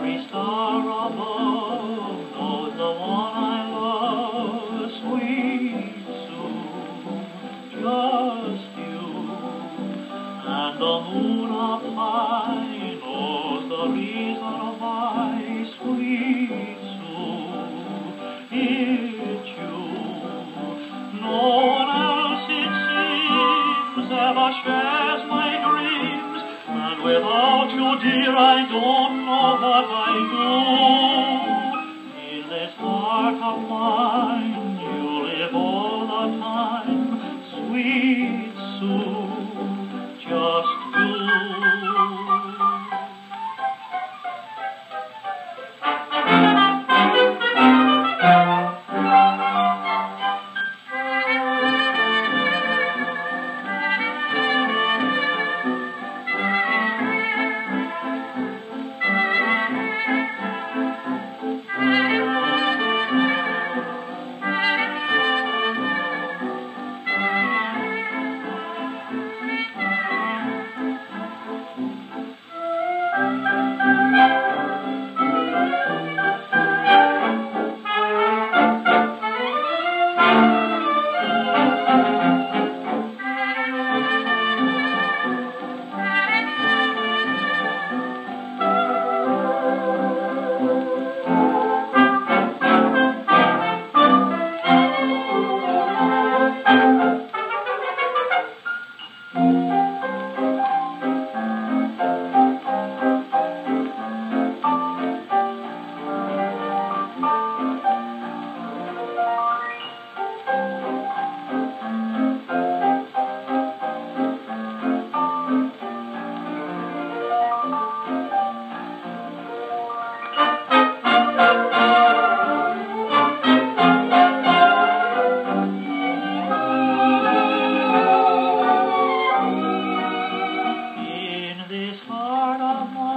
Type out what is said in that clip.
Every star above knows the one I love, sweet Sue, just you. And the moon up high knows the reason why, sweet Sue, it's you. No one else, it seems, ever shares my dreams, and without you, dear, I don't know what I do. In this heart of mine, you live all the time, sweet Sue, just you. This heart of mine.